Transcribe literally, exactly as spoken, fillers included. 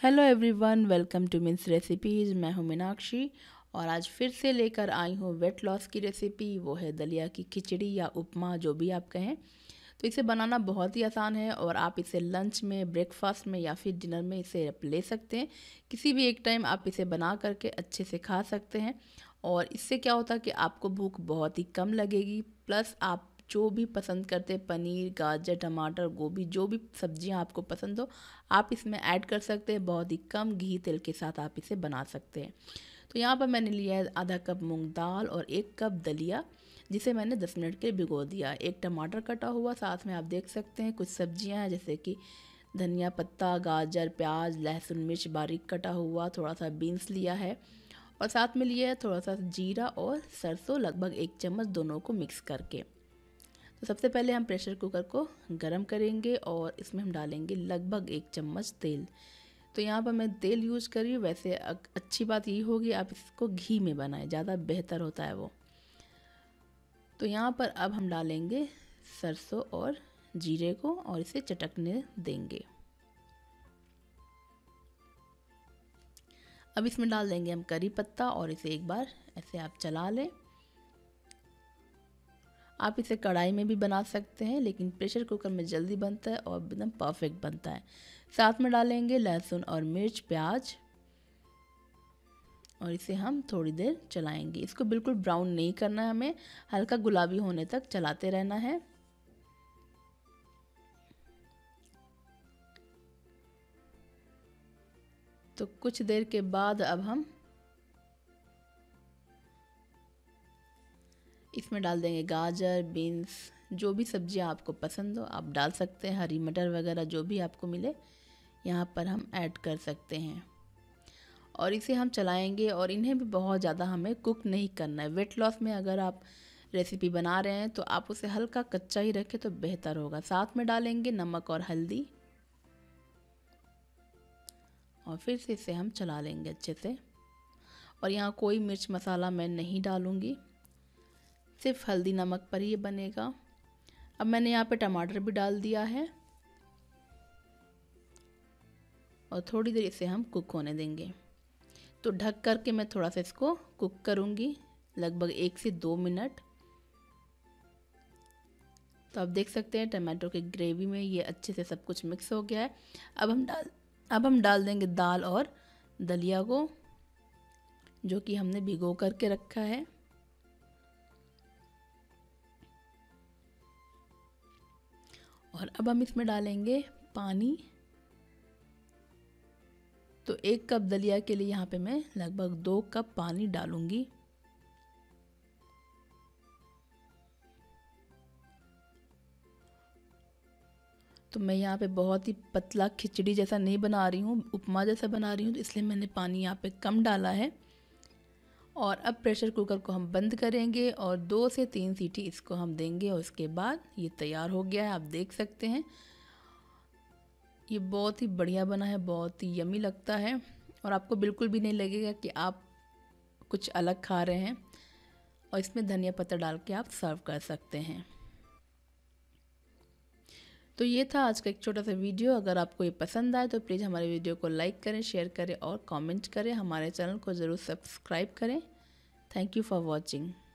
Hello everyone, welcome to means recipes. मैं हूं मीनाक्षी और आज फिर से लेकर आई हूं वेट लॉस की रेसिपी। वो है दलिया की खिचड़ी या उपमा, जो भी आप कहें। तो इसे बनाना बहुत ही आसान है और आप इसे लंच में, ब्रेकफास्ट में या फिर डिनर में इसे ले सकते हैं। किसी भी एक टाइम आप इसे बना करके अच्छे से खा सकते हैं और इससे क्या होता है कि आपको भूख बहुत ही कम लगेगी। प्लस आप जो भी पसंद करते हैं, पनीर, गाजर, टमाटर, गोभी, जो भी सब्जियां आपको पसंद हो आप इसमें ऐड कर सकते हैं। बहुत ही कम घी तेल के साथ आप इसे बना सकते हैं। तो यहाँ पर मैंने लिया है आधा कप मूंग दाल और एक कप दलिया, जिसे मैंने दस मिनट के लिए भिगो दिया। एक टमाटर कटा हुआ, साथ में आप देख सकते हैं कुछ सब्जियां हैं जैसे कि धनिया पत्ता, गाजर, प्याज, लहसुन, मिर्च बारीक कटा हुआ, थोड़ा सा बीन्स लिया है और साथ में लिया है थोड़ा सा जीरा और सरसों, लगभग एक चम्मच, दोनों को मिक्स करके। तो सबसे पहले हम प्रेशर कुकर को गरम करेंगे और इसमें हम डालेंगे लगभग एक चम्मच तेल। तो यहाँ पर मैं तेल यूज़ कर रही हूँ। वैसे अच्छी बात ये होगी आप इसको घी में बनाएं, ज़्यादा बेहतर होता है वो। तो यहाँ पर अब हम डालेंगे सरसों और जीरे को और इसे चटकने देंगे। अब इसमें डाल देंगे हम करी पत्ता और इसे एक बार ऐसे आप चला लें। आप इसे कढ़ाई में भी बना सकते हैं, लेकिन प्रेशर कुकर में जल्दी बनता है और एकदम परफेक्ट बनता है। साथ में डालेंगे लहसुन और मिर्च, प्याज और इसे हम थोड़ी देर चलाएंगे। इसको बिल्कुल ब्राउन नहीं करना है, हमें हल्का गुलाबी होने तक चलाते रहना है। तो कुछ देर के बाद अब हम इसमें डाल देंगे गाजर, बीन्स, जो भी सब्जियां आपको पसंद हो आप डाल सकते हैं। हरी मटर वगैरह जो भी आपको मिले यहाँ पर हम ऐड कर सकते हैं और इसे हम चलाएंगे। और इन्हें भी बहुत ज़्यादा हमें कुक नहीं करना है। वेट लॉस में अगर आप रेसिपी बना रहे हैं तो आप उसे हल्का कच्चा ही रखें तो बेहतर होगा। साथ में डालेंगे नमक और हल्दी और फिर से इसे हम चला लेंगे अच्छे से। और यहाँ कोई मिर्च मसाला मैं नहीं डालूँगी, सिर्फ हल्दी नमक पर ही ये बनेगा। अब मैंने यहाँ पे टमाटर भी डाल दिया है और थोड़ी देर इसे हम कुक होने देंगे। तो ढक करके मैं थोड़ा सा इसको कुक करूँगी, लगभग एक से दो मिनट। तो आप देख सकते हैं टमाटो की ग्रेवी में ये अच्छे से सब कुछ मिक्स हो गया है। अब हम डाल अब हम डाल देंगे दाल और दलिया को, जो कि हमने भिगो करके रखा है। और अब हम इसमें डालेंगे पानी। तो एक कप दलिया के लिए यहाँ पे मैं लगभग दो कप पानी डालूंगी। तो मैं यहाँ पे बहुत ही पतला खिचड़ी जैसा नहीं बना रही हूँ, उपमा जैसा बना रही हूँ, तो इसलिए मैंने पानी यहाँ पे कम डाला है। और अब प्रेशर कुकर को हम बंद करेंगे और दो से तीन सीटी इसको हम देंगे और उसके बाद ये तैयार हो गया है। आप देख सकते हैं ये बहुत ही बढ़िया बना है, बहुत ही यमी लगता है और आपको बिल्कुल भी नहीं लगेगा कि आप कुछ अलग खा रहे हैं। और इसमें धनिया पत्ता डाल के आप सर्व कर सकते हैं। तो ये था आज का एक छोटा सा वीडियो। अगर आपको ये पसंद आए तो प्लीज़ हमारे वीडियो को लाइक करें, शेयर करें और कमेंट करें। हमारे चैनल को ज़रूर सब्सक्राइब करें। Thank you for watching.